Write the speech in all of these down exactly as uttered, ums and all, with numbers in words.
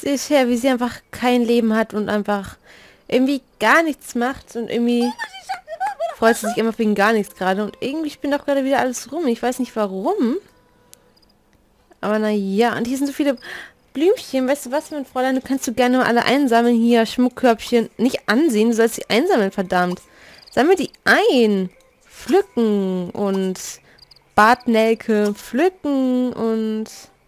ist her, wie sie einfach kein Leben hat und einfach irgendwie gar nichts macht und irgendwie freut sie sich immer wegen gar nichts gerade und irgendwie spinnt auch gerade wieder alles rum. Ich weiß nicht warum. Aber naja, und hier sind so viele Blümchen. Weißt du was, mein Fräulein, du kannst du gerne mal alle einsammeln. Hier, Schmuckkörbchen. Nicht ansehen, du sollst sie einsammeln, verdammt. Sammel die ein. Pflücken und Bartnelke pflücken und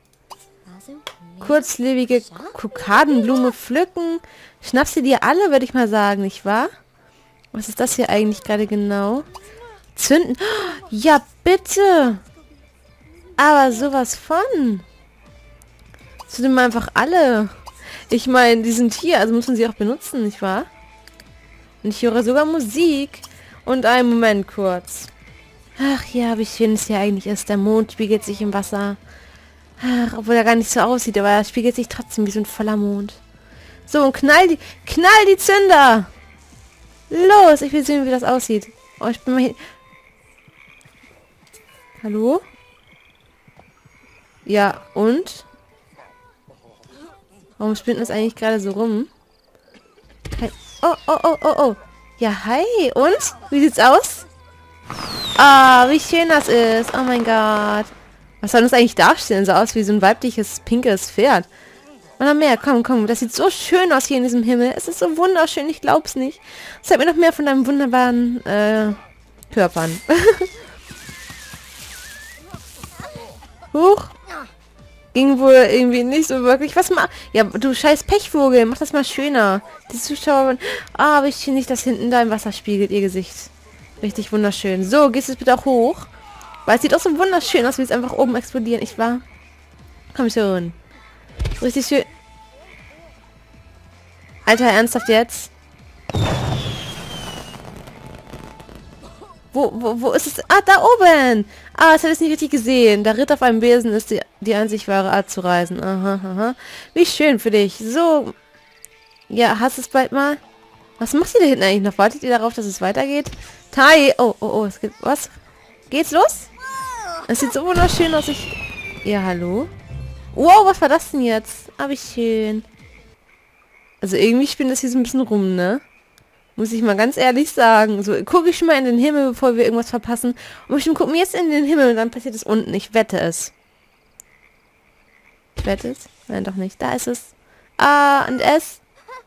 kurzlebige Kokadenblume pflücken. Schnapp sie dir alle, würde ich mal sagen, nicht wahr? Was ist das hier eigentlich gerade genau? Zünden. Ja, bitte. Aber sowas von. Zünden wir einfach alle. Ich meine, die sind hier, also muss man sie auch benutzen, nicht wahr? Und ich höre sogar Musik. Und einen Moment kurz. Ach ja, wie schön es hier eigentlich ist. Der Mond spiegelt sich im Wasser. Ach, obwohl er gar nicht so aussieht, aber er spiegelt sich trotzdem wie so ein voller Mond. So, und knall die, knall die Zünder! Los, ich will sehen, wie das aussieht. Oh, ich bin mal hier. Hallo? Ja, und? Warum spinnt das eigentlich gerade so rum? Hey. Oh, oh, oh, oh, oh. Ja, hi. Und? Wie sieht's aus? Ah, wie schön das ist. Oh mein Gott. Was soll das eigentlich darstellen? So aus wie so ein weibliches, pinkes Pferd. Und noch mehr. Komm, komm. Das sieht so schön aus hier in diesem Himmel. Es ist so wunderschön. Ich glaub's nicht. Zeig mir noch mehr von deinem wunderbaren, äh, Körpern. Huch. Ging wohl irgendwie nicht so wirklich. Was mal? Ja, du scheiß Pechvogel. Mach das mal schöner. Die Zuschauer... Ah, wie schön nicht, dass hinten da im Wasser spiegelt, ihr Gesicht. Richtig wunderschön. So, gehst du bitte auch hoch. Weil es sieht auch so wunderschön aus, wie es einfach oben explodieren. Ich war... Komm schon. Richtig schön. Alter, ernsthaft jetzt? Wo, wo, wo ist es? Ah, da oben! Ah, das hätte ich nicht richtig gesehen. Der Ritt auf einem Besen ist die, die einzig wahre Art zu reisen. Aha, aha. Wie schön für dich. So. Ja, hast du es bald mal? Was macht ihr da hinten eigentlich noch? Wartet ihr darauf, dass es weitergeht? Tai! Oh, oh, oh. Es geht... Was? Geht's los? Es sieht so wunderschön aus. Ich... Ja, hallo? Wow, was war das denn jetzt? Ah, wie schön. Also irgendwie spinnt das hier so ein bisschen rum, ne? Muss ich mal ganz ehrlich sagen. So, gucke ich schon mal in den Himmel, bevor wir irgendwas verpassen. Und bestimmt gucken wir jetzt in den Himmel und dann passiert es unten. Ich wette es. Ich wette es? Nein, doch nicht. Da ist es. A und S.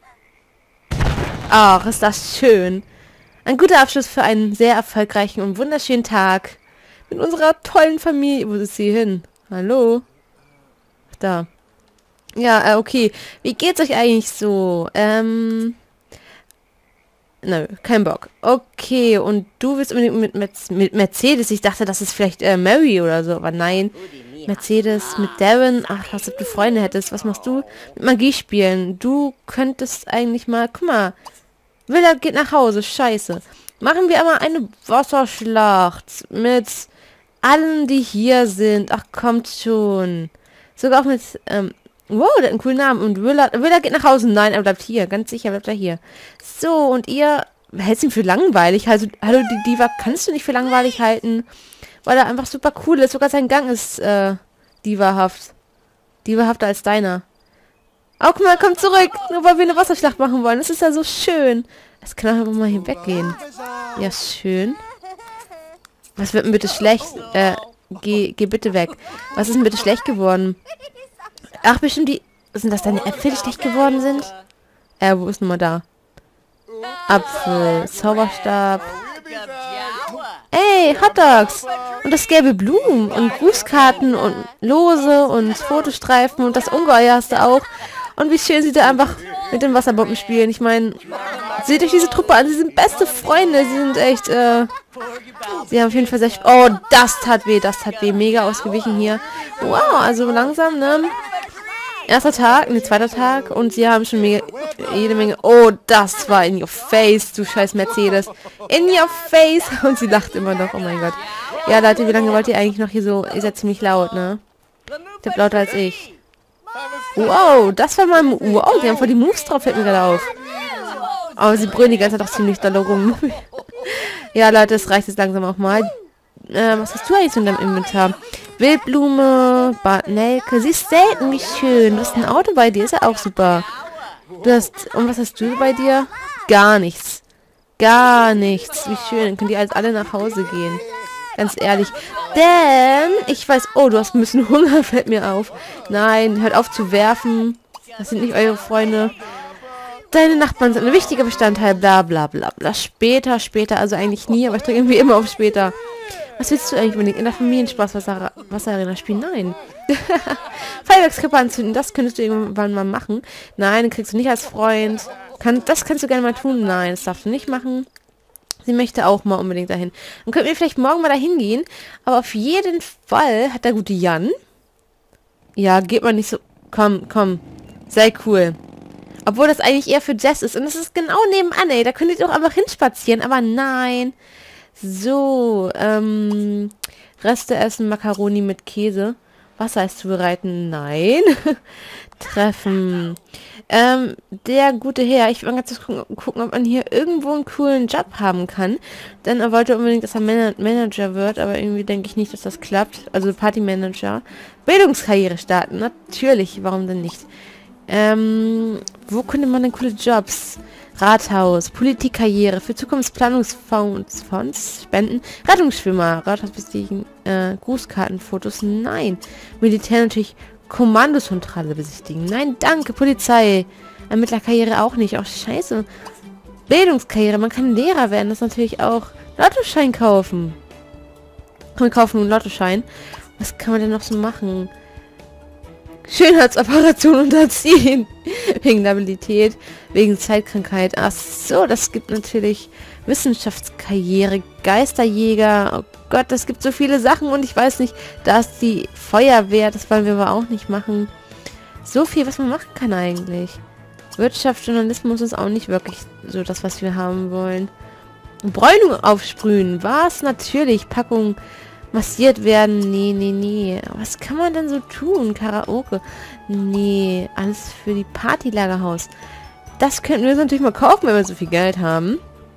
Ach, ist das schön. Ein guter Abschluss für einen sehr erfolgreichen und wunderschönen Tag. Mit unserer tollen Familie. Wo ist sie hin? Hallo? Da. Ja, äh, okay. Wie geht's euch eigentlich so? Ähm... Nö, kein Bock. Okay, und du willst unbedingt mit, mit, mit Mercedes. Ich dachte, das ist vielleicht äh, Mary oder so, aber nein. Mercedes mit Darren. Ach, was ob du Freunde hättest. Was machst du? Mit Magie spielen. Du könntest eigentlich mal... Guck mal. Willa geht nach Hause. Scheiße. Machen wir einmal eine Wasserschlacht mit allen, die hier sind. Ach, kommt schon. Sogar auch mit... Ähm, wow, der hat einen coolen Namen. Und Willa, Willa geht nach Hause. Nein, er bleibt hier. Ganz sicher bleibt er hier. So, und ihr hältst ihn für langweilig. Also, hallo, die Diva kannst du nicht für langweilig halten. Weil er einfach super cool ist. Sogar sein Gang ist, äh, divahaft. Divahafter als deiner. Oh, guck mal, komm zurück. Nur weil wir eine Wasserschlacht machen wollen. Das ist ja so schön. Es kann auch einfach mal hier weggehen. Ja, schön. Was wird denn bitte schlecht? Äh, geh, geh bitte weg. Was ist denn bitte schlecht geworden? Ach, bestimmt die... Sind das deine Äpfel, die schlecht geworden sind? Äh, wo ist nun mal da? Apfel, Zauberstab. Ey, Hotdogs! Und das gelbe Blumen und Grußkarten und Lose und Fotostreifen und das Ungeheuer hast du auch. Und wie schön sie da einfach mit den Wasserbomben spielen. Ich meine, seht euch diese Truppe an. Sie sind beste Freunde. Sie sind echt, äh... Sie haben auf jeden Fall sehr... Oh, das tat weh, das tat weh. Mega ausgewichen hier. Wow, also langsam, ne? Erster Tag, ne, zweiter Tag. Und sie haben schon mega, jede Menge... Oh, das war in your face, du scheiß Mercedes. In your face. Und sie lacht immer noch. Oh mein Gott. Ja, Leute, wie lange wollt ihr eigentlich noch hier so... Ihr seid ziemlich laut, ne? Ihr seid lauter als ich. Wow, das war mal... Wow, die haben voll die Moves drauf, fällt mir gerade auf. Aber sie brüllen die ganze Zeit doch ziemlich doll rum. Ja, Leute, es reicht jetzt langsam auch mal. äh, was hast du eigentlich so in deinem Inventar? Wildblume, Bartnelke. Sie ist selten, wie schön. Du hast ein Auto bei dir, ist ja auch super. Du hast, und was hast du bei dir? Gar nichts. Gar nichts. Wie schön. Dann können die jetzt alle nach Hause gehen. Ganz ehrlich. Denn, ich weiß, oh, du hast ein bisschen Hunger, fällt mir auf. Nein, hört auf zu werfen. Das sind nicht eure Freunde. Deine Nachbarn sind ein wichtiger Bestandteil, bla bla bla bla. Später, später, also eigentlich nie, aber ich drücke irgendwie immer auf später. Was willst du eigentlich unbedingt? In der Familienspaß-Wasserarena spielen? Nein. Feuerwerkskörper anzünden, das könntest du irgendwann mal machen. Nein, kriegst du nicht als Freund. Kann, das kannst du gerne mal tun. Nein, das darfst du nicht machen. Sie möchte auch mal unbedingt dahin. Dann könnten wir vielleicht morgen mal dahin gehen. Aber auf jeden Fall hat der gute Jan. Ja, geht man nicht so... Komm, komm. Sei cool. Obwohl das eigentlich eher für Jess ist. Und das ist genau nebenan, ey. Da könnt ihr doch einfach hinspazieren. Aber nein. So, ähm... Reste essen, Macaroni mit Käse. Wasser ist zubereiten. Nein. Treffen. Ähm, der gute Herr. Ich will ganz gucken, gucken, ob man hier irgendwo einen coolen Job haben kann. Denn er wollte unbedingt, dass er Man Manager wird. Aber irgendwie denke ich nicht, dass das klappt. Also Partymanager. Bildungskarriere starten. Natürlich. Warum denn nicht? Ähm, wo könnte man denn coole Jobs? Rathaus, Politikkarriere, für Zukunftsplanungsfonds, Fonds, Spenden, Rettungsschwimmer, Rathaus besichtigen, äh, Grußkartenfotos, nein. Militär natürlich, Kommandozentrale besichtigen, nein, danke, Polizei, Ermittlerkarriere auch nicht, auch scheiße. Bildungskarriere, man kann Lehrer werden, das ist natürlich auch Lottoschein kaufen. Wir kaufen einen Lottoschein. Was kann man denn noch so machen? Schönheitsoperation unterziehen. Wegen Labilität, wegen Zeitkrankheit. Ach so, das gibt natürlich Wissenschaftskarriere, Geisterjäger. Oh Gott, das gibt so viele Sachen und ich weiß nicht, da ist die Feuerwehr, das wollen wir aber auch nicht machen. So viel, was man machen kann eigentlich. Wirtschaft, Journalismus ist auch nicht wirklich so das, was wir haben wollen. Bräunung aufsprühen, was? Natürlich, Packung massiert werden, nee, nee, nee. Was kann man denn so tun? Karaoke, nee, alles für die Partylagerhaus. Das könnten wir uns natürlich mal kaufen, wenn wir so viel Geld haben.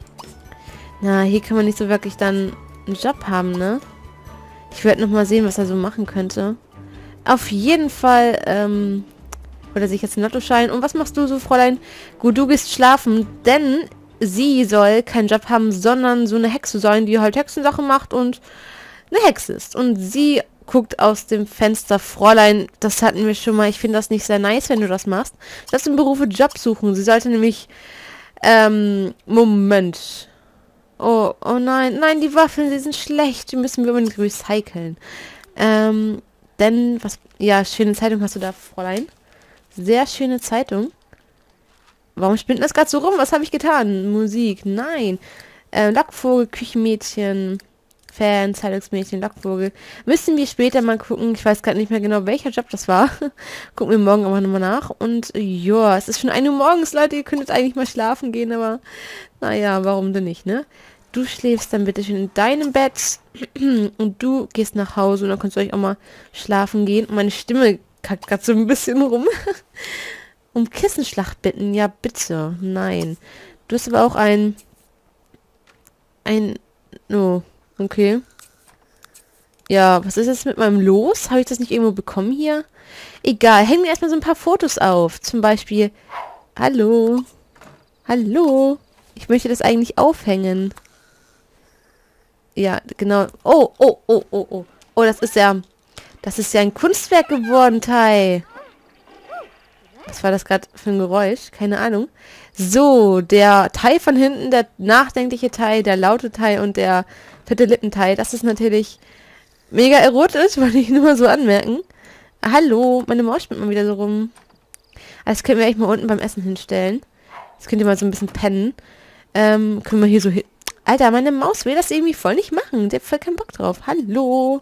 Na, hier kann man nicht so wirklich dann einen Job haben, ne? Ich werde noch mal sehen, was er so machen könnte. Auf jeden Fall, ähm, oder sich jetzt ein Lottoschein. Und was machst du so, Fräulein? Gut, du gehst schlafen, denn sie soll keinen Job haben, sondern so eine Hexe sein, die halt Hexensachen macht und eine Hexe ist. Und sie guckt aus dem Fenster. Fräulein, das hatten wir schon mal. Ich finde das nicht sehr nice, wenn du das machst. Du darfst im Berufe Job suchen. Sie sollte nämlich, ähm, Moment. Oh, oh nein, nein, die Waffeln, sie sind schlecht. Die müssen wir unbedingt recyceln. Ähm, denn, was, ja, schöne Zeitung hast du da, Fräulein. Sehr schöne Zeitung. Warum spinnt das gerade so rum? Was habe ich getan? Musik, nein. Äh, Lockvogel, Küchenmädchen, Fan, Zeitungsmädchen, Lockvogel. Müssen wir später mal gucken. Ich weiß gerade nicht mehr genau, welcher Job das war. Gucken wir morgen aber nochmal nach. Und ja, es ist schon ein Uhr morgens, Leute. Ihr könnt jetzt eigentlich mal schlafen gehen, aber naja, warum denn nicht, ne? Du schläfst dann bitte schön in deinem Bett und du gehst nach Hause und dann kannst du euch auch mal schlafen gehen. Und meine Stimme kackt gerade so ein bisschen rum. Um Kissenschlacht bitten. Ja, bitte. Nein. Du hast aber auch ein... Ein... Oh, okay. Ja, was ist jetzt mit meinem Los? Habe ich das nicht irgendwo bekommen hier? Egal, hängen wir erstmal so ein paar Fotos auf. Zum Beispiel... Hallo? Hallo? Ich möchte das eigentlich aufhängen. Ja, genau. Oh, oh, oh, oh, oh. Oh, das ist ja... Das ist ja ein Kunstwerk geworden, Tai. Was war das gerade für ein Geräusch? Keine Ahnung. So, der Tai von hinten, der nachdenkliche Tai, der laute Tai und der fette Lippen-Tai. Das ist natürlich mega erotisch, wollte ich nur mal so anmerken. Hallo, meine Maus spinnt mal wieder so rum. Das können wir echt mal unten beim Essen hinstellen. Jetzt könnt ihr mal so ein bisschen pennen. Ähm, können wir hier so hin... Alter, meine Maus will das irgendwie voll nicht machen. Der hat voll keinen Bock drauf. Hallo.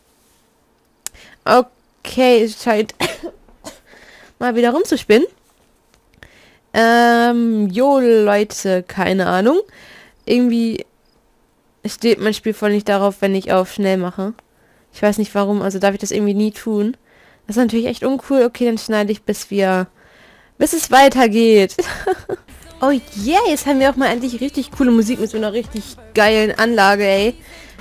Okay, es scheint mal wieder rumzuspinnen. Ähm, jo, Leute, keine Ahnung. Irgendwie steht mein Spiel voll nicht darauf, wenn ich auf schnell mache. Ich weiß nicht warum, also darf ich das irgendwie nie tun. Das ist natürlich echt uncool. Okay, dann schneide ich, bis wir, bis es weitergeht. Oh yeah, jetzt haben wir auch mal endlich richtig coole Musik mit so einer richtig geilen Anlage, ey.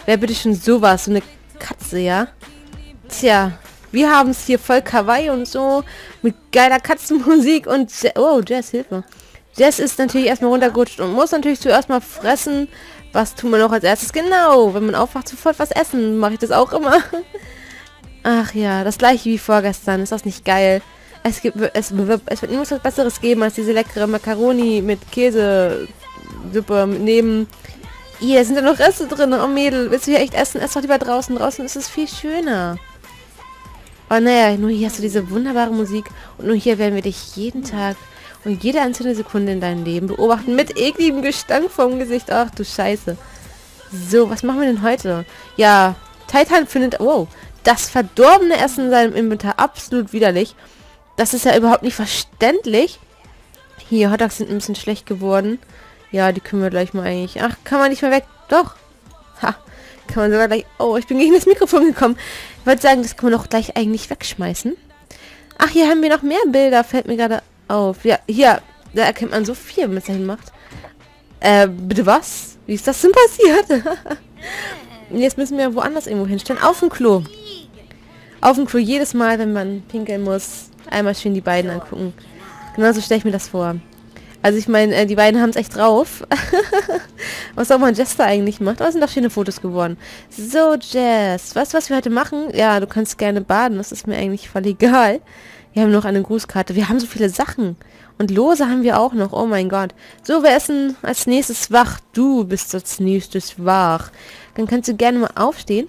Wer bitte schon sowas? So eine Katze, ja? Tja, wir haben es hier voll Kawaii und so. Mit geiler Katzenmusik und... Ja oh, Jess, Hilfe. Jess ist natürlich erstmal runtergerutscht und muss natürlich zuerst mal fressen. Was tun wir noch als erstes? Genau, wenn man aufwacht, sofort was essen. Mache ich das auch immer. Ach ja, das gleiche wie vorgestern. Ist das nicht geil? Es gibt, es, es wird niemals was Besseres geben als diese leckere Macaroni mit Käsesuppe neben. Hier sind ja noch Reste drin. Oh Mädel, willst du hier echt essen? Ess doch lieber draußen. Draußen ist es viel schöner. Oh naja, nur hier hast du diese wunderbare Musik und nur hier werden wir dich jeden Tag und jede einzelne Sekunde in deinem Leben beobachten mit ekligem Gestank vom Gesicht. Ach du Scheiße. So, was machen wir denn heute? Ja, Titan findet, wow, das verdorbene Essen in seinem Inventar absolut widerlich. Das ist ja überhaupt nicht verständlich. Hier, Hotdogs sind ein bisschen schlecht geworden. Ja, die können wir gleich mal eigentlich... Ach, kann man nicht mehr weg? Doch. Ha, kann man sogar gleich... Oh, ich bin gegen das Mikrofon gekommen. Ich wollte sagen, das kann man doch gleich eigentlich wegschmeißen. Ach, hier haben wir noch mehr Bilder. Fällt mir gerade auf. Ja, hier. Da erkennt man so viel, wenn man es dahin macht. Äh, bitte was? Wie ist das denn passiert? Jetzt müssen wir woanders irgendwo hinstellen. Auf dem Klo. Auf dem Klo jedes Mal, wenn man pinkeln muss. Einmal schön die beiden angucken. Genauso stelle ich mir das vor. Also ich meine, äh, die beiden haben es echt drauf. Was auch mal Jess da eigentlich macht. Aber es sind doch schöne Fotos geworden. So, Jess. Weißt du, was wir heute machen? Ja, du kannst gerne baden. Das ist mir eigentlich voll egal. Wir haben noch eine Grußkarte. Wir haben so viele Sachen. Und Lose haben wir auch noch. Oh mein Gott. So, wir essen als nächstes wach. Du bist als nächstes wach. Dann kannst du gerne mal aufstehen.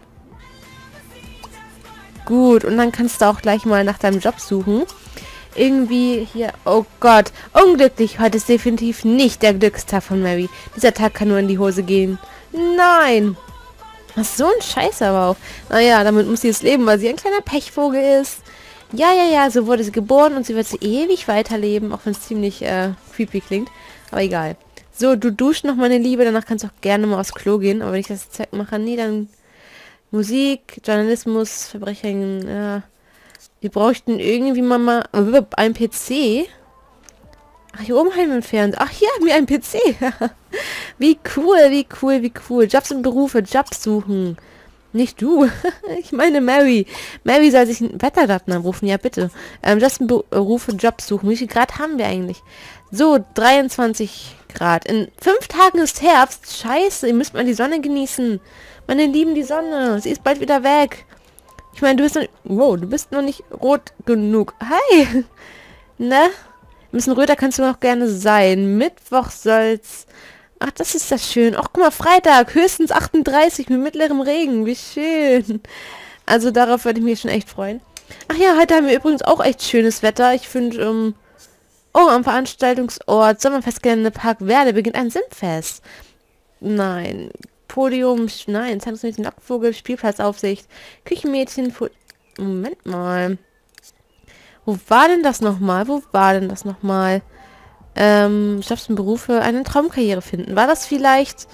Gut, und dann kannst du auch gleich mal nach deinem Job suchen. Irgendwie hier, oh Gott, unglücklich. Heute ist definitiv nicht der Glückstag von Mary. Dieser Tag kann nur in die Hose gehen. Nein. Was so ein Scheiß aber auch. Naja, damit muss sie es leben, weil sie ein kleiner Pechvogel ist. Ja, ja, ja, so wurde sie geboren und sie wird sie ewig weiterleben, auch wenn es ziemlich äh, creepy klingt. Aber egal. So, du duschst noch, meine Liebe, danach kannst du auch gerne mal aufs Klo gehen. Aber wenn ich das Zeug mache, nee, dann... Musik, Journalismus, Verbrechen, ja. Wir bräuchten irgendwie mal, mal einen P C. Ach, hier oben haben wir einen Fernseher. Ach, hier haben wir einen P C. Wie cool, wie cool, wie cool. Jobs und Berufe, Jobs suchen. Nicht du. Ich meine Mary. Mary soll sich einen Wetterdaten anrufen. Ja, bitte. Ähm, Jobs und Berufe, Jobs suchen. Wie viel Grad haben wir eigentlich? So, dreiundzwanzig Grad. In fünf Tagen ist Herbst. Scheiße, ihr müsst mal die Sonne genießen. Meine Lieben, die Sonne. Sie ist bald wieder weg. Ich meine, du bist noch... Wow, du bist noch nicht rot genug. Hi. Ne? Ein bisschen röter kannst du noch gerne sein. Mittwoch soll's... Ach, das ist das schön. Ach, guck mal, Freitag. Höchstens achtunddreißig mit mittlerem Regen. Wie schön. Also darauf würde ich mich schon echt freuen. Ach ja, heute haben wir übrigens auch echt schönes Wetter. Ich finde, ähm... Oh, am Veranstaltungsort Sommerfestgelände Park Werde beginnt ein Simfest. Nein... Podium, nein, Zeitungsmädchen, Lockvogel, Spielplatzaufsicht, Küchenmädchen, Pu Moment mal. Wo war denn das nochmal? Wo war denn das nochmal? Ähm, Jobs und Berufe, eine Traumkarriere finden. War das vielleicht...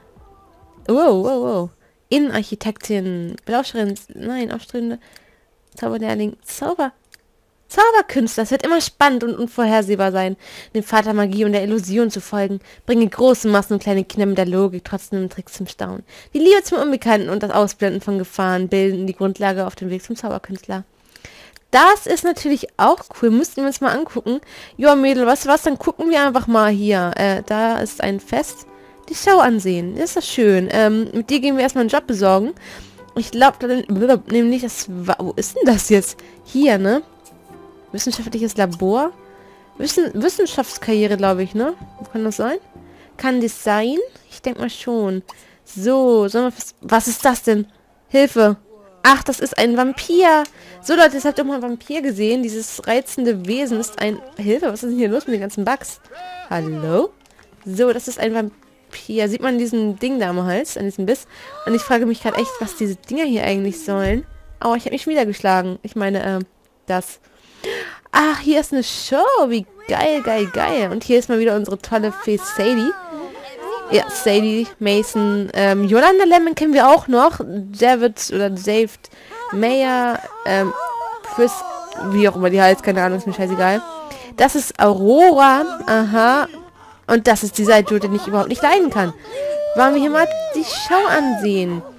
Wow, wow, wow. Innenarchitektin, Belauscherin, nein, aufstrebende Zauberlehrling, Zauber... Zauberkünstler, es wird immer spannend und unvorhersehbar sein, dem Vater Magie und der Illusion zu folgen. Bringe große Massen und kleine Kinder mit der Logik trotzdem Tricks zum Staunen. Die Liebe zum Unbekannten und das Ausblenden von Gefahren bilden die Grundlage auf dem Weg zum Zauberkünstler. Das ist natürlich auch cool, müssten wir uns mal angucken. Ja, Mädel, weißt du was, dann gucken wir einfach mal hier. Äh, da ist ein Fest. Die Show ansehen, ist das schön. Ähm, mit dir gehen wir erstmal einen Job besorgen. Ich glaube, nämlich, das war, wo ist denn das jetzt? Hier, ne? Wissenschaftliches Labor. Wissen, Wissenschaftskarriere, glaube ich, ne? Kann das sein? Kann das sein? Ich denke mal schon. So, sollen wir... Was ist das denn? Hilfe. Ach, das ist ein Vampir. So, Leute, jetzt habt ihr mal einen Vampir gesehen. Dieses reizende Wesen ist ein... Hilfe, was ist denn hier los mit den ganzen Bugs? Hallo? So, das ist ein Vampir. Sieht man diesen Ding da am Hals, an diesem Biss? Und ich frage mich gerade echt, was diese Dinger hier eigentlich sollen. Oh, ich habe mich wieder geschlagen. Ich meine, äh, das... Ach, hier ist eine Show. Wie geil, geil, geil. Und hier ist mal wieder unsere tolle Fee Sadie. Ja, Sadie, Mason, ähm, Yolanda Lemon kennen wir auch noch. David oder David Mayer, ähm, Chris, wie auch immer die heißt, keine Ahnung, ist mir scheißegal. Das ist Aurora, aha. Und das ist die Seite, die ich überhaupt nicht leiden kann. Wollen wir hier mal die Show ansehen?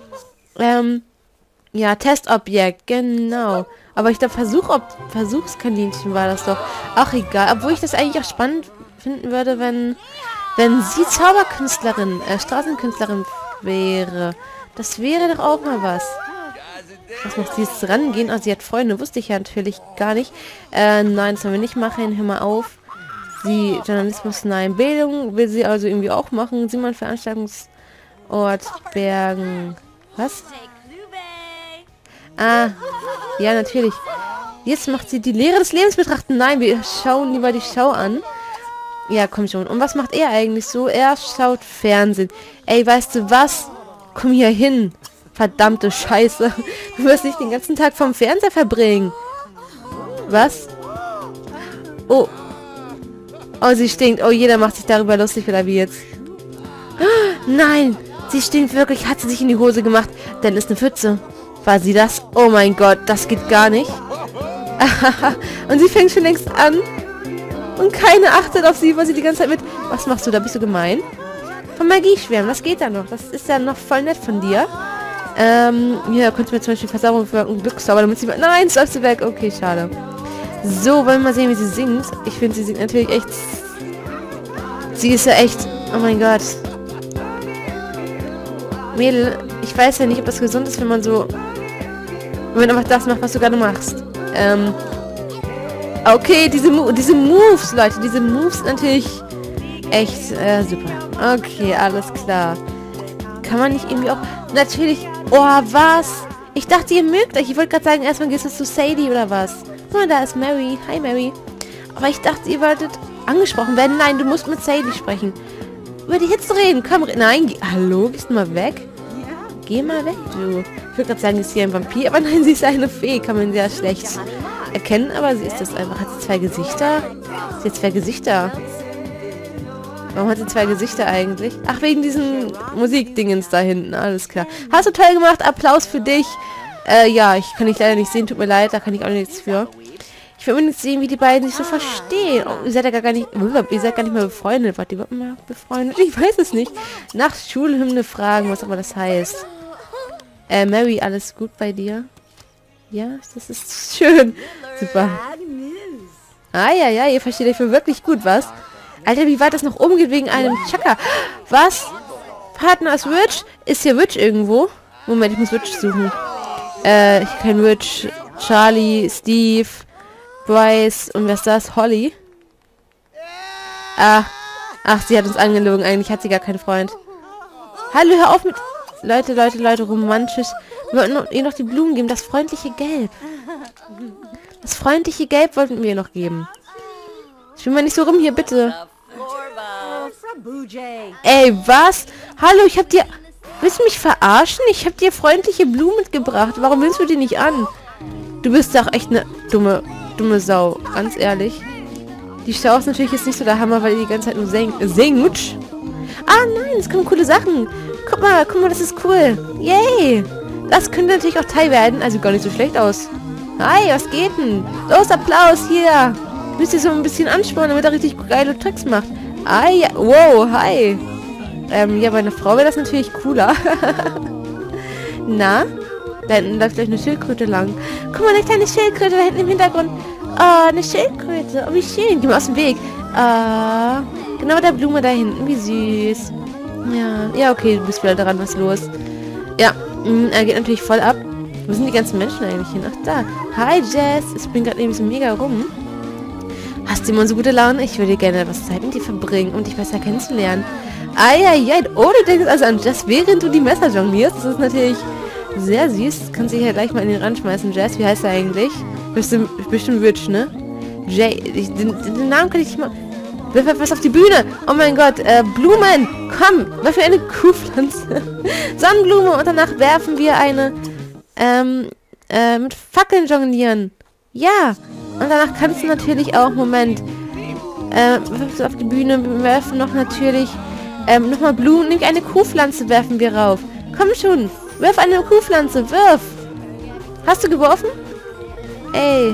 Ähm, ja, Testobjekt, genau. Aber ich glaube, Versuch, ob Versuchskaninchen war das doch. Ach, egal. Obwohl ich das eigentlich auch spannend finden würde, wenn, wenn sie Zauberkünstlerin, äh, Straßenkünstlerin wäre. Das wäre doch auch mal was. Was muss sie jetzt rangehen? Also sie hat Freunde, wusste ich ja natürlich gar nicht. Äh, nein, das wollen wir nicht machen. Hör mal auf. Sie, Journalismus, nein. Bildung will sie also irgendwie auch machen. Simon, Veranstaltungsort, Bergen. Was? Ah, ja, natürlich. Jetzt macht sie die Lehre des Lebens betrachten. Nein, wir schauen lieber die Schau an. Ja, komm schon. Und was macht er eigentlich so? Er schaut Fernsehen. Ey, weißt du was? Komm hier hin. Verdammte Scheiße. Du wirst nicht den ganzen Tag vom Fernseher verbringen. Was? Oh. Oh, sie stinkt. Oh, jeder macht sich darüber lustig, oder wie jetzt? Nein, sie stinkt wirklich. Hat sie sich in die Hose gemacht. Denn ist eine Pfütze. War sie das? Oh mein Gott, das geht gar nicht. Und sie fängt schon längst an. Und keine achtet auf sie, weil sie die ganze Zeit mit... Was machst du da? Bist du gemein? Von Magie schwärmen, das geht da noch. Das ist ja noch voll nett von dir. Ähm, hier könntest du mir zum Beispiel Versauerung für einen Glückszauber, damit sie... Nein, läufst du weg. Okay, schade. So, wollen wir mal sehen, wie sie singt. Ich finde, sie singt natürlich echt... Sie ist ja echt... Oh mein Gott. Mädel, ich weiß ja nicht, ob das gesund ist, wenn man so... Wenn man einfach das macht, was du gerade machst. Ähm... Okay, diese, Mo diese Moves, Leute, diese Moves sind natürlich echt äh, super. Okay, alles klar. Kann man nicht irgendwie auch... Natürlich... Oh, was? Ich dachte, ihr mögt euch. Ich wollte gerade sagen, erstmal gehst du zu Sadie oder was? Oh, da ist Mary. Hi, Mary. Aber ich dachte, ihr wolltet angesprochen werden. Nein, du musst mit Sadie sprechen. Über die Hitze reden. Komm, re nein. Geh Hallo, gehst du mal weg? Geh mal weg, du. Ich würde gerade sagen, sie ist hier ein Vampir, aber nein, sie ist eine Fee. Kann man sehr schlecht erkennen, aber sie ist das einfach. Hat sie zwei Gesichter? Sie hat zwei Gesichter. Warum hat sie zwei Gesichter eigentlich? Ach, wegen diesen Musikdingens da hinten. Alles klar. Hast du toll gemacht. Applaus für dich. Äh, ja, ich kann dich leider nicht sehen. Tut mir leid, da kann ich auch nichts für. Ich will unbedingt sehen, wie die beiden sich so verstehen. Oh, ihr seid ja gar nicht... Ihr seid gar nicht mehr befreundet. Wart ihr überhaupt mal befreundet? Ich weiß es nicht. Nach Schulhymne fragen, was aber das heißt. Äh, Mary, alles gut bei dir? Ja, das ist schön. Super. Ah, ja, ja, ihr versteht euch für wirklich gut, was? Alter, wie weit das noch oben geht wegen einem Chaka. Was? Partner ist Rich? Ist hier Rich irgendwo? Moment, ich muss Rich suchen. Äh, ich kenne Rich, Charlie, Steve, Bryce und wer ist das? Holly? Ah, ach, sie hat uns angelogen. Eigentlich hat sie gar keinen Freund. Hallo, hör auf mit... Leute, Leute, Leute, romantisch. Wir wollten ihr noch die Blumen geben. Das freundliche Gelb. Das freundliche Gelb wollten wir ihr noch geben. Ich will mal nicht so rum hier, bitte. Ey, was? Hallo, ich hab dir... Willst du mich verarschen? Ich hab dir freundliche Blumen mitgebracht. Warum willst du die nicht an? Du bist doch echt eine dumme, dumme Sau. Ganz ehrlich. Die Schau ist natürlich jetzt nicht so der Hammer, weil die die ganze Zeit nur singt. Singt? Ah, nein, es kommen coole Sachen. Guck mal, guck mal, das ist cool. Yay. Das könnte natürlich auch Teil werden. Also gar nicht so schlecht aus. Hi, was geht denn? Los, Applaus, hier. Müsst ihr so ein bisschen anspornen, damit er richtig geile Tricks macht. Ah, ja. Wow, hi. Ähm, ja, bei einer Frau wäre das natürlich cooler. Na? Da hinten läuft gleich eine Schildkröte lang. Guck mal, eine kleine Schildkröte da hinten im Hintergrund. Oh, eine Schildkröte. Oh, wie schön. Geh mal aus dem Weg. Ah, genau der Blume da hinten. Wie süß. Ja, ja, okay, du bist wieder dran. Was ist los? Ja, mh, er geht natürlich voll ab. Wo sind die ganzen Menschen eigentlich hin? Ach, da. Hi, Jess. Ich bin gerade eben so mega rum. Hast du immer so gute Laune? Ich würde gerne etwas Zeit mit dir verbringen, um dich besser kennenzulernen. Eieiei. Oh, du denkst also an Jess, während du die Messer jonglierst. Das ist natürlich sehr süß. Kannst du dich ja gleich mal in den Rand schmeißen, Jess. Wie heißt er eigentlich? Bestimmt, bestimmt Witch, ne? Jay. Ich, den, den Namen kann ich nicht mal... Wirf etwas auf die Bühne. Oh mein Gott. Äh, Blumen. Komm. Was für eine Kuhpflanze. Sonnenblume. Und danach werfen wir eine... Ähm... Äh, mit Fackeln jonglieren. Ja. Und danach kannst du natürlich auch... Moment. Äh, wirf auf die Bühne. Wir werfen noch natürlich... Ähm, nochmal Blumen. Nämlich eine Kuhpflanze werfen wir rauf. Komm schon. Wirf eine Kuhpflanze. Wirf. Hast du geworfen? Ey.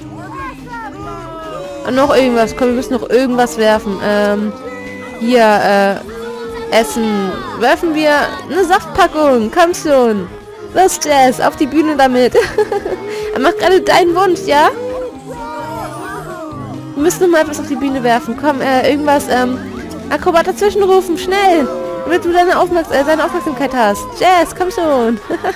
Und noch irgendwas. Komm, wir müssen noch irgendwas werfen. Ähm, hier, äh, Essen. Werfen wir eine Saftpackung. Komm schon. Los, Jess, auf die Bühne damit. Er macht gerade deinen Wunsch, ja? Wir müssen noch mal etwas auf die Bühne werfen. Komm, äh, irgendwas, ähm, Akrobat dazwischen rufen, schnell. Damit du deine, Aufmerks äh, deine Aufmerksamkeit hast. Jess, komm schon.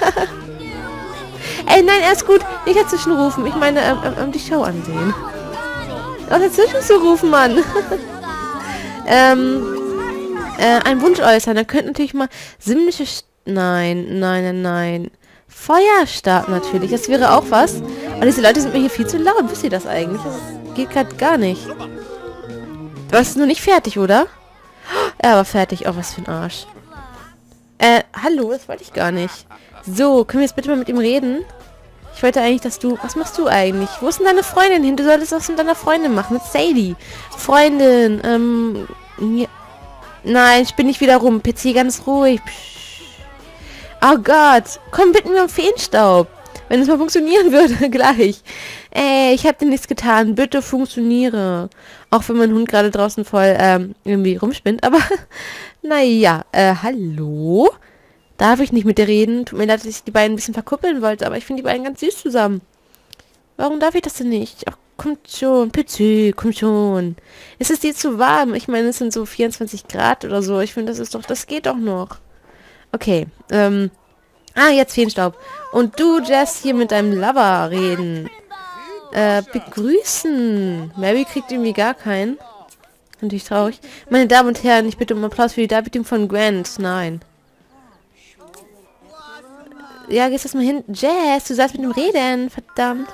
Ey, nein, er ist gut. Nicht dazwischen rufen. Ich meine, ähm, ähm, die Show ansehen. Auch dazwischen zu rufen, Mann. ähm, äh, ein Wunsch äußern. Da könnte natürlich mal simmlische... St nein, nein, nein, nein. Feuer starten natürlich. Das wäre auch was. Aber diese Leute sind mir hier viel zu laut. Wisst ihr das eigentlich? Das geht gerade gar nicht. Du hast nur nicht fertig, oder? Er war fertig. Oh, was für ein Arsch. Äh, hallo, das wollte ich gar nicht. So, können wir jetzt bitte mal mit ihm reden? Ich wollte eigentlich, dass du... Was machst du eigentlich? Wo ist denn deine Freundin hin? Du solltest was mit deiner Freundin machen. Mit Sadie. Freundin, ähm... Ja. Nein, ich bin nicht wieder rum. P C, ganz ruhig. Psch. Oh Gott. Komm, bitten wir um Feenstaub. Wenn es mal funktionieren würde, gleich. Ey, ich habe dir nichts getan. Bitte funktioniere. Auch wenn mein Hund gerade draußen voll, ähm, irgendwie rumspinnt. Aber, naja, äh, hallo? Darf ich nicht mit dir reden? Tut mir leid, dass ich die beiden ein bisschen verkuppeln wollte, aber ich finde die beiden ganz süß zusammen. Warum darf ich das denn nicht? Ach, kommt schon. P C, komm schon. Ist es dir zu warm? Ich meine, es sind so vierundzwanzig Grad oder so. Ich finde, das ist doch, das geht doch noch. Okay, ähm... Ah, jetzt Feenstaub. Und du, Jess, hier mit deinem Lover reden. Äh, begrüßen. Mary kriegt irgendwie gar keinen. Natürlich traurig. Meine Damen und Herren, ich bitte um Applaus für die Darbietung von Grant. Nein. Ja, gehst das mal hin. Jess, du sollst mit ihm reden. Verdammt.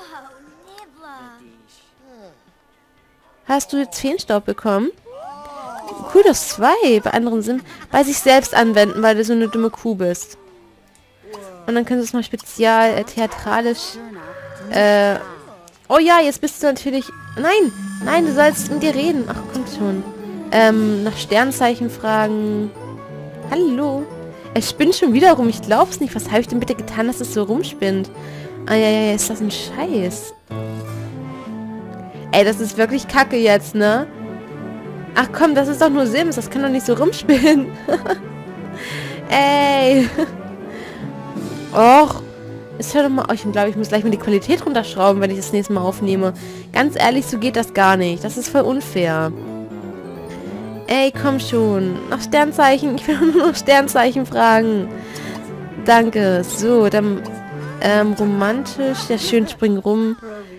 Hast du jetzt Feenstaub bekommen? Cool, das zwei. Bei anderen sind bei sich selbst anwenden, weil du so eine dumme Kuh bist. Und dann können sie es mal spezial, äh, theatralisch, äh, oh ja, jetzt bist du natürlich, nein, nein, du sollst mit dir reden, ach, komm schon, ähm, nach Sternzeichen fragen, hallo, es spinnt schon wieder rum, ich glaub's nicht, was habe ich denn bitte getan, dass es so rumspinnt, ah, ja, ja, ja, ist das ein Scheiß, ey, das ist wirklich kacke jetzt, ne, ach komm, das ist doch nur Sims, das kann doch nicht so rumspinnen, ey, Och, jetzt hör doch mal... Oh, ich glaube, ich muss gleich mal die Qualität runterschrauben, wenn ich das nächste Mal aufnehme. Ganz ehrlich, so geht das gar nicht. Das ist voll unfair. Ey, komm schon. Nach Sternzeichen. Ich will nur noch Sternzeichen fragen. Danke. So, dann... Ähm, romantisch. Ja, schön, spring rum.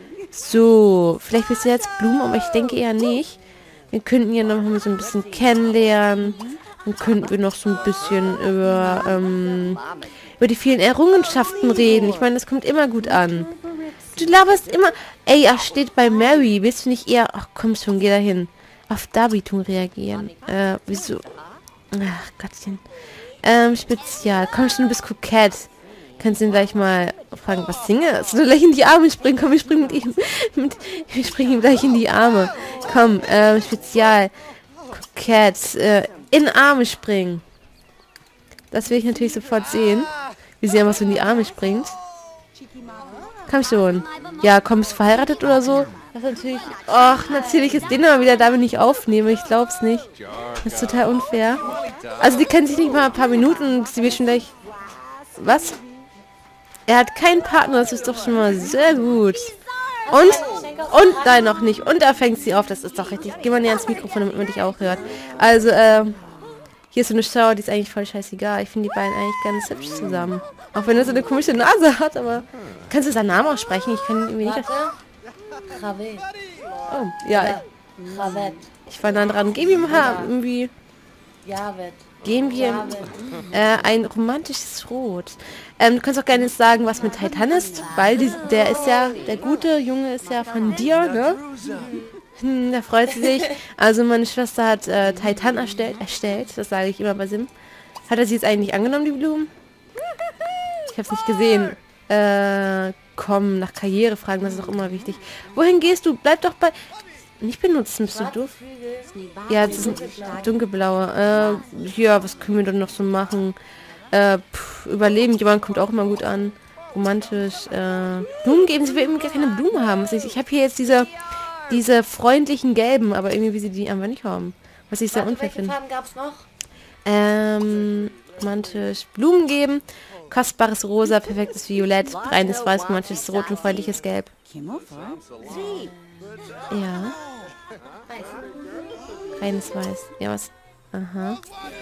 So, vielleicht willst du jetzt Blumen, aber ich denke eher nicht. Wir könnten ja noch mal so ein bisschen kennenlernen. Dann könnten wir noch so ein bisschen über... Ähm, über die vielen Errungenschaften reden. Ich meine, das kommt immer gut an. Du laberst immer... Ey, ach, steht bei Mary. Willst du nicht eher... Ach, komm schon, geh dahin. Auf Darbietung reagieren. Äh, wieso? Ach, Gottchen. Ähm, Spezial. Komm schon, du bist kokett. Kannst du ihn gleich mal fragen, was singe? So gleich in die Arme springen. Komm, ich spring mit ihm. Mit, ich spring ihm gleich in die Arme. Komm, ähm, Spezial. Kokett. Äh, in Arme springen. Das will ich natürlich sofort sehen. Wie sie einfach so in die Arme springt. Komm schon. Ja, komm, bist du verheiratet oder so? Das ist natürlich... Och, natürlich ist den aber wieder da, wenn ich aufnehme. Ich glaub's nicht. Das ist total unfair. Also die kennen sich nicht mal ein paar Minuten und sie will schon gleich... Was? Er hat keinen Partner, das ist doch schon mal sehr gut. Und? Und? Nein, noch nicht. Und da fängt sie auf, das ist doch richtig. Geh mal näher ans Mikrofon, damit man dich auch hört. Also, ähm... Hier ist so eine Show, die ist eigentlich voll scheißegal. Ich finde die beiden eigentlich ganz hübsch zusammen. Auch wenn er so eine komische Nase hat, aber... Kannst du seinen Namen aussprechen? Ich kann ihn irgendwie nicht... Javet. Oh, ja. Javet. Ich war nah dran. Geben wir mal irgendwie... Javet. Geben wir äh, ein romantisches Rot. Ähm, du kannst auch gerne sagen, was mit Titan ist, weil die, der ist ja... Der gute Junge ist ja von dir, ne? Hm, da freut sie sich. Also meine Schwester hat äh, Titan erstellt, erstellt, das sage ich immer bei Sim. Hat er sie jetzt eigentlich angenommen, die Blumen? Ich habe es nicht gesehen. Äh, komm, nach Karriere fragen, das ist doch immer wichtig. Wohin gehst du? Bleib doch bei... Nicht benutzen, bist du doof? Ja, das ist ein dunkelblauer. Äh, ja, was können wir denn noch so machen? Äh, pff, überleben, jemand kommt auch immer gut an. Romantisch, äh... Blumen geben, sie will eben gar keine Blumen haben. Ich, ich habe hier jetzt diese... Diese freundlichen gelben, aber irgendwie wie sie die einfach nicht haben. Was ich sehr unfair finde. Welche Farben gab's noch? Ähm, romantisch Blumen geben. Kostbares Rosa, perfektes Violett, reines Weiß, romantisches Rot und freundliches Gelb. Ja. Reines Weiß. Ja, was? Aha.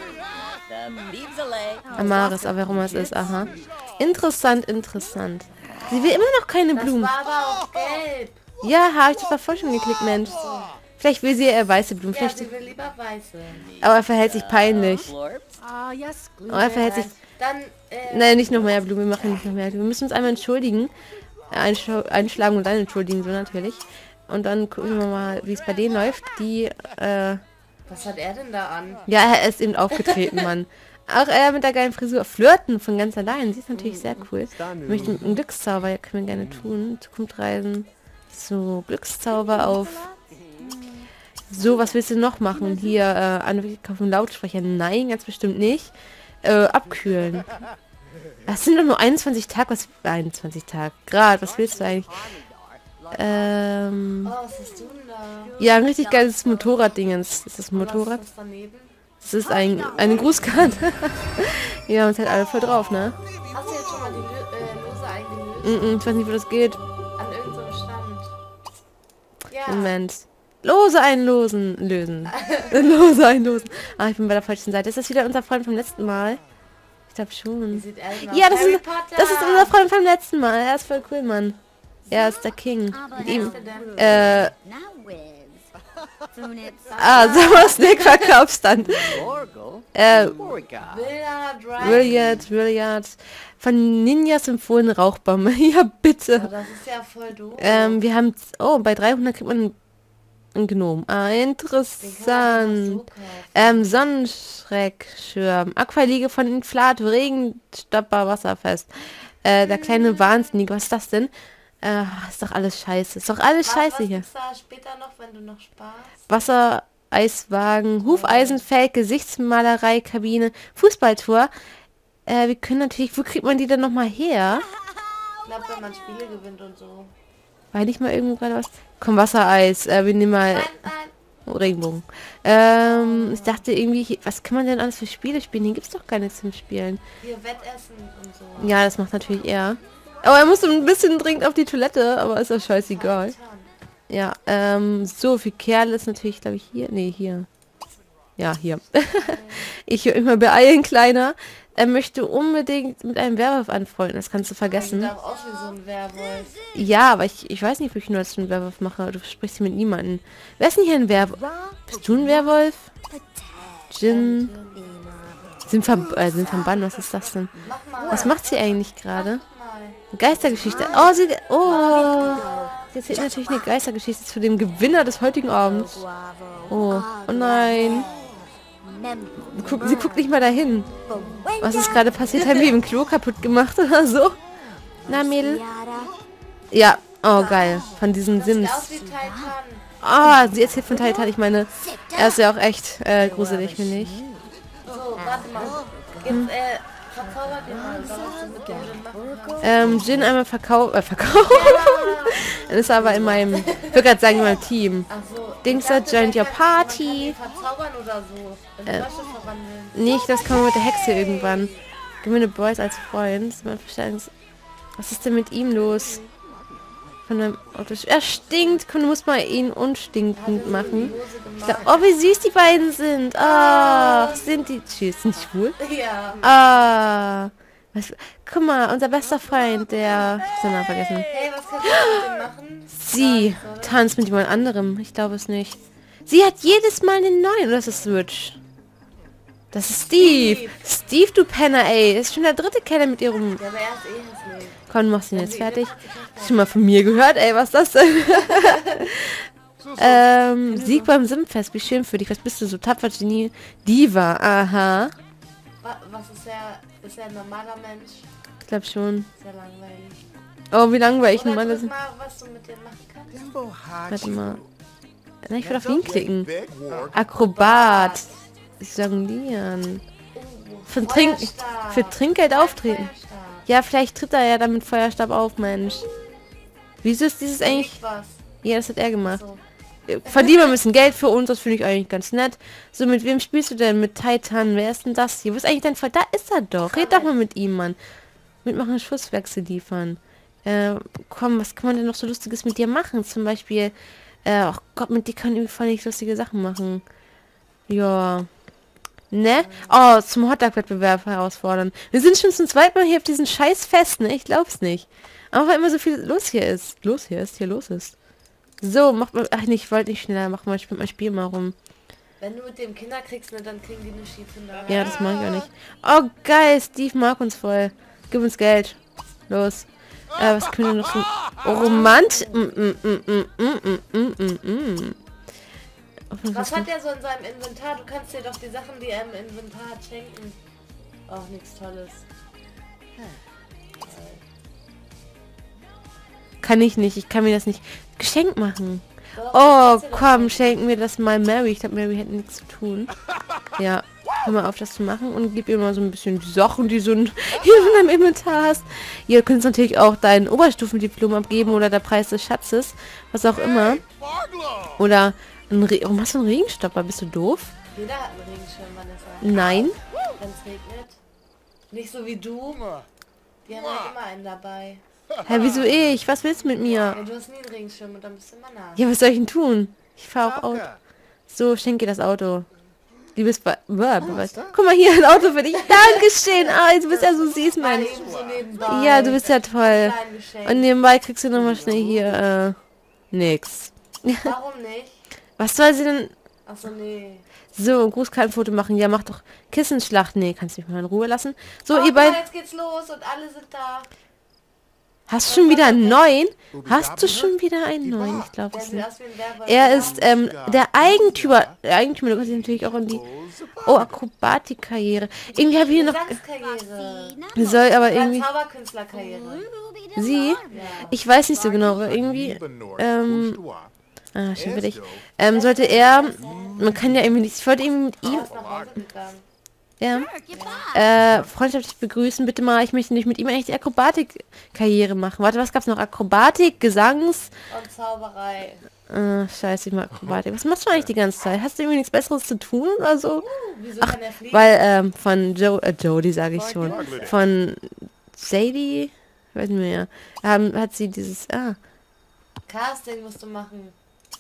Amaris, aber warum es ist, aha. Interessant, interessant. Sie will immer noch keine Blumen. Das war aber auch gelb. Ja, habe ich das davor schon geklickt, Mensch. Vielleicht will sie eher weiße Blumen. Ja, Vielleicht, sie will lieber weiße. aber er verhält sich peinlich. Oh, er verhält sich... Dann, äh, Nein, nicht noch mehr Blumen. Wir machen nicht noch mehr. Wir müssen uns einmal entschuldigen. Einsch- einschlagen und dann entschuldigen, so natürlich. Und dann gucken wir mal, wie es bei denen läuft. Die, äh... was hat er denn da an? Ja, er ist eben aufgetreten, Mann. Auch er mit der geilen Frisur. Flirten von ganz allein. Sie ist natürlich sehr cool. Ich möchte einen Glückszauber, ja, können wir gerne tun. Zukunft reisen. So, Glückszauber auf. So, was willst du noch machen? Hier, äh, Anwendung auf dem Lautsprecher. Nein, ganz bestimmt nicht. Äh, abkühlen. Das sind doch nur einundzwanzig Tage. Was? einundzwanzig Tage. Grad, was willst du eigentlich? Ähm... Oh, was hast du denn da? Ja, ein richtig geiles Motorraddingens. Ist das ein Motorrad? Was ist das daneben? Das ist ein, eine Grußkarte. Wir haben uns halt alle voll drauf, ne? Hast du jetzt schon mal die Lö äh, Lose eingelöst? Mm -mm, ich weiß nicht, wo das geht. An irgendeinem Stand. Ja. Moment. Lose einlosen. Lösen. Lose einlosen. Ah, ich bin bei der falschen Seite. Ist das wieder unser Freund vom letzten Mal? Ich glaube Wie schon. sieht er denn aus? Ja, das Harry ist, Potter. das ist unser Freund vom letzten Mal. Er ist voll cool, Mann. Er ist der King. Mit Wer ihm. ist der denn? Äh... Ah, Summer Snack Verkaufsstand. Äh... Villa Drive. Williard, Williard. Von Ninjas empfohlen Rauchbombe. Ja, bitte. Oh, das ist ja voll doof. Ähm, wir haben... Oh, bei dreihundert kriegt man einen, einen Gnom. Ah, Den kann man einfach so interessant. kaufen. Ähm, Sonnenschreckschirm. Aqualiege von Inflato. Regenstopper Wasserfest. Äh, der kleine Wahnsinnige. Was ist das denn? Äh, ist doch alles scheiße. Ist doch alles Was- scheiße was hier. gibt's da später noch, wenn du noch sparst? Wasser, Eiswagen, Hufeisenfeld, Gesichtsmalerei, Kabine, Fußballtor. Äh, wir können natürlich... Wo kriegt man die denn nochmal her? Ich glaube, wenn man Spiele gewinnt und so. War nicht mal irgendwo gerade was? Komm, Wassereis. Äh, wir nehmen mal... Nein, nein. Oh, Regenbogen. Ähm, ich dachte irgendwie, hier- was kann man denn alles für Spiele spielen? Hier gibt's doch gar nichts zum Spielen. Hier Wettessen und so. Ja, das macht natürlich er. Aber er muss ein bisschen dringend auf die Toilette, aber ist doch scheißegal. Ja, ähm, so, für Kerle ist natürlich, glaube ich, hier. Nee, hier. Ja, hier. Ich höre immer beeilen, Kleiner. Er möchte unbedingt mit einem Werwolf anfreunden. Das kannst du Sieht vergessen. auch aus wie so ein Werwolf. Ja, aber ich, ich weiß nicht, wo ich nur als einen Werwolf mache. Du sprichst hier mit niemandem. Wer ist denn hier ein Werwolf? Bist du ein Werwolf? Jin. Sind, verb äh, sind verbannt. Was ist das denn? Mach mal. Was macht sie eigentlich gerade? Mal. Geistergeschichte. Oh, sie... Oh. Sie erzählt natürlich eine Geistergeschichte zu dem Gewinner des heutigen Abends. Oh. Oh nein. Guck, sie guckt nicht mal dahin. Was ist gerade passiert? Haben wir im Klo kaputt gemacht oder so? Na, Mädel? Ja. Oh, geil. Von diesen Das sieht Sims. aus wie Titan. Ah, sie erzählt von Titan. Ich meine, er ist ja auch echt äh, gruselig, finde ich. So, warte mal. Jetzt, äh, verzaubert den mal. Was du mit dem Jin machen kannst. Ähm, Jin einmal verkaufen. Äh, verkaufen. Dann ist er aber in meinem... Ich würde gerade sagen, in meinem Team. Ach so. Dings Ich dachte, joined your man kann- man kann party. ihn verzaubern oder so. In Äh. Frösche verwandeln. Nicht, das kann man mit der Hexe irgendwann. Gewinne Boys als Freund. Man versteht- Was ist denn mit ihm los? Von einem Auto. Er stinkt. Du musst mal ihn unstinkend machen. Ich glaub, oh, wie süß die beiden sind. Ach, sind die... Tschüss, sind die schwul? Ja. Ah. Was, guck mal, unser bester Freund, der... Ich hab seinen Namen vergessen. Hey, was kannst du mit dem machen? Sie tanzt mit jemand anderem. Ich glaube es nicht. Sie hat jedes Mal einen neuen. Oder ist das Switch? Das ist Steve. Steve, du Penner, ey. Ist schon der dritte Kenner mit ihr rum. Ja, aber er ist eh hässlich. Komm, machst ihn jetzt fertig. Hast du schon mal von mir gehört, ey? Was ist das denn? ähm, Sieg beim Simfest. Wie schön für dich. Was bist du so tapfer, Genie? Diva. Aha. Wa- Was ist er? Ist er ein normaler Mensch? Ich glaube schon. Sehr langweilig. Oh, wie langweilig. Oder Mann, das drück mal, was du mit dem machen kannst. Warte mal. Na, ich will auf ihn klicken. Akrobat. Jonglieren. Für, Trink Feuerstab. für Trinkgeld auftreten. Feuerstab. Ja, vielleicht tritt er ja dann mit Feuerstab auf, Mensch. Wieso ist dieses eigentlich... Ich was. Ja, das hat er gemacht. So. Verdienen wir ein bisschen Geld für uns, das finde ich eigentlich ganz nett. So, mit wem spielst du denn? Mit Titan? Wer ist denn das hier? Wo ist eigentlich dein Freund? Da ist er doch. Red doch mal mit ihm, Mann. Mitmachen, Schusswechsel liefern. Äh, komm, was kann man denn noch so Lustiges mit dir machen? Zum Beispiel, äh, oh Gott, mit dir kann man irgendwie voll nicht lustige Sachen machen. Ja. Ne? Oh, zum Hotdog-Wettbewerb herausfordern. Wir sind schon zum zweiten Mal hier auf diesen scheiß Fest, ne? Ich glaub's nicht. Aber weil immer so viel los hier ist. Los hier ist, hier los ist. So, macht mal... Ach, nicht, ich wollte nicht schneller machen, weil ich spiele mein Spiel mal rum. Wenn du mit dem Kinder kriegst, ne, dann kriegen die eine Schiefkinder. Ja, das mache ich auch nicht. Oh, geil, Steve mag uns voll. Gib uns Geld. Los. Äh, was können wir noch so... Oh, Romant... Mm, mm, mm, mm, mm, mm, mm, mm. Was hat er so in seinem Inventar? Du kannst dir doch die Sachen, die er im Inventar hat, schenken. Auch nichts Tolles. Kann ich nicht. Ich kann mir das nicht Geschenk machen. Doch, Oh, kannst du das komm, schenken. schenken wir das mal Mary. Ich glaube, Mary hätte nichts zu tun. Ja, hör mal auf, das zu machen und gib ihr mal so ein bisschen die Sachen, die so ein, hier in deinem Inventar hast. Ihr könnt natürlich auch dein Oberstufendiplom abgeben oder der Preis des Schatzes, was auch immer. Oder ein Re Warum hast du einen Regenstopper? Bist du doof? Jeder hat einen Regenschirm, Vanessa. Nein. Wenn es regnet. Nicht so wie du. Die haben halt immer einen dabei. Hä, wieso ich? Was willst du mit mir? Ja, du hast nie einen Regenschirm und dann bist du immer nass. Ja, was soll ich denn tun? Ich fahre auch Auto. So, schenke dir das Auto. Liebes Ba... Ba- Ba- Guck mal, hier ein Auto für dich. Dankeschön. Ah, du bist ja so süß, Mal Mensch. eben so nebenbei. Ja, du bist ja toll. Klein Geschenk. Und nebenbei kriegst du nochmal schnell hier, äh, nix. Warum nicht? Was soll sie denn... Achso, nee. So, Grußkartenfoto machen. Ja, mach doch Kissenschlacht. Nee, kannst du mich mal in Ruhe lassen. So, Oh, ihr guck mal, beiden... jetzt geht's los und alle sind da. Hast du schon wieder einen neuen? Hast du schon wieder einen neuen? Ich glaube Der es sieht nicht. aus wie ein Werwolf. Er ist, ähm, der Eigentümer... Der Eigentümer, du kannst dich natürlich auch in die... Oh, Akrobatikkarriere. Irgendwie habe ich hier noch... Gesangskarriere. Soll aber Oder irgendwie... Zauberkünstlerkarriere. Sie? Ja. Ich weiß nicht so genau, aber irgendwie... Ähm... Ah, schon wieder ich. Ähm, sollte er... Man kann ja irgendwie nicht... Ich wollte irgendwie mit ihm... Er ist nach Hause gegangen. Ja. Äh, freundschaftlich begrüßen, bitte mal. Ich möchte nicht mit ihm eigentlich die Akrobatik-Karriere machen. Warte, was gab's noch? Akrobatik, Gesangs... Und Zauberei. Äh, scheiße, ich mag Akrobatik. Was machst du eigentlich die ganze Zeit? Hast du irgendwie nichts Besseres zu tun oder so? Wieso Ach, kann er fliegen? weil, ähm, von Joe... Äh, Jodie sage ich schon. Von Sadie... Ich weiß nicht mehr. Ähm, hat sie dieses... Ah. Casting musst du machen.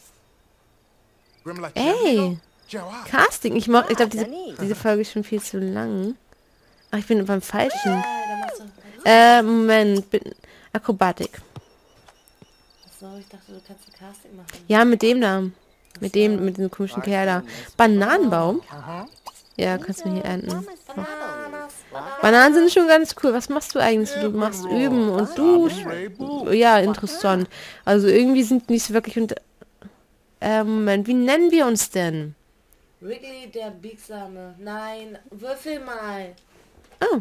Ey! Casting. Ich mach... Ich glaube, diese, diese Folge ist schon viel zu lang. Ach, ich bin beim Falschen. Ja, dann machst du... Äh, Moment. Bin, Akrobatik. Achso, ich dachte, du kannst ein Casting machen. Ja, mit dem da. Mit dem, mit dem komischen Kerl da. Bananenbaum? Ja, kannst du hier ernten. Bananas, Bananas. Bananen sind schon ganz cool. Was machst du eigentlich? Du machst üben und du... Ja, interessant. Also irgendwie sind die nicht so wirklich... Unter äh, Moment, wie nennen wir uns denn? Wrigley, der Biegsame. Nein, würfel mal. Oh,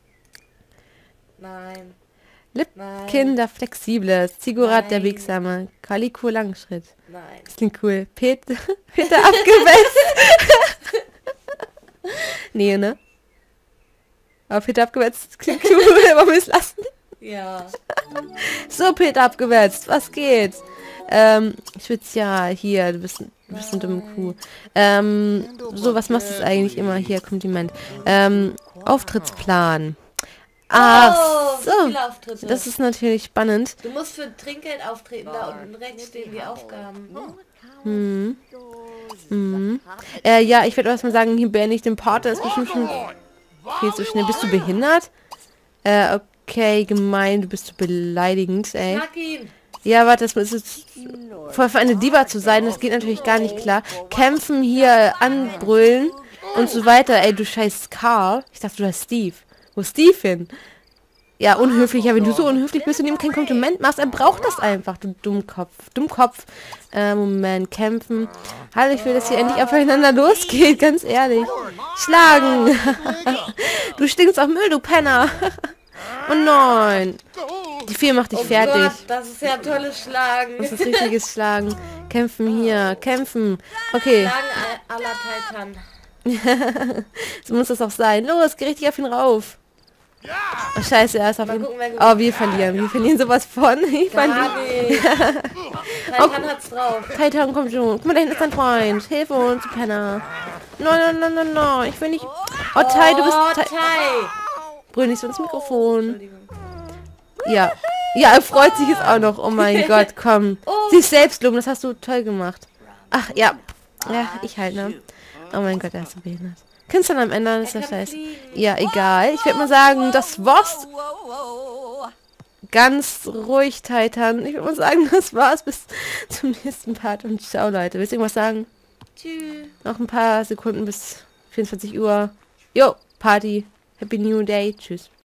Nein. Lipkin, der Flexible. Ziggurat, der Nein. Biegsame. Kaliko, Langschritt. Nein. Das klingt cool. Peter, Peter abgewetzt. Nee, ne? Aber Peter abgewetzt klingt cool. Wollen wir es lassen? Ja. So, Peter abgewetzt. Was geht? Ähm, Spezial. Hier, du bist, du bist eine dumme Kuh. Ähm, so, was machst du jetzt eigentlich immer? Hier, Kompliment. Ähm, Auftrittsplan. Ach Oh, so so. viele Auftritte. Das ist natürlich spannend. Du musst für Trinkgeld auftreten, da unten rechts stehen die Aufgaben. Hm. Mhm. Äh, ja, ich werde erstmal sagen, hier beende ich den Part. Das ist bestimmt schon viel zu schnell. Bist du behindert? Äh, okay, gemein. Du bist so beleidigend, ey. Schlag ihn! Ja, warte, das ist jetzt voll für eine Diva zu sein. Das geht natürlich gar nicht klar. Kämpfen hier, anbrüllen und so weiter. Ey, du scheiß Carl. Ich dachte, du heißt Steve. Wo ist Steve hin? Ja, unhöflich. Ja, wenn du so unhöflich bist und ihm kein Kompliment machst, er braucht das einfach, du Dummkopf. Dummkopf. Äh, Moment, kämpfen. Hallo, ich will, dass hier endlich aufeinander losgeht, ganz ehrlich. Schlagen. Du stinkst auf Müll, du Penner. Oh nein. Die vier macht dich Oh fertig. Gott, das ist ja tolles Schlagen. Das ist richtiges Schlagen. Kämpfen hier, kämpfen. Okay, Schlagen à la Titan. so muss das auch sein. Los, geh richtig auf ihn rauf. Oh, scheiße, er ist auf Mal ihn. gucken, wer Oh, wir verlieren. Wir verlieren sowas von. Ich verliere. Gar nicht. Titan hat's drauf. Titan, komm schon. Guck mal, da hinten ist dein Freund. Hilfe uns, du Penner. Nein, nein, nein, nein, nein. Ich will nicht... Oh, Tai, du bist... Oh, Tai. Tai. Brüll nicht so ins Mikrofon. Entschuldigung. Ja. Ja, er freut sich jetzt auch noch. Oh mein Gott, komm. Oh. Sie ist selbst loben, das hast du toll gemacht. Ach, ja. Ja, ich halt, ne? Oh mein Gott, er ist so behindert. Kannst du dann am Ende, das ist ja scheiße. Ja, egal. Ich würde mal sagen, das war's. Ganz ruhig, Titan. Ich würde mal sagen, das war's. Bis zum nächsten Part. Und ciao, Leute. Willst du irgendwas sagen? Tschüss. Noch ein paar Sekunden bis vierundzwanzig Uhr. Jo, Party. Happy New Day. Tschüss.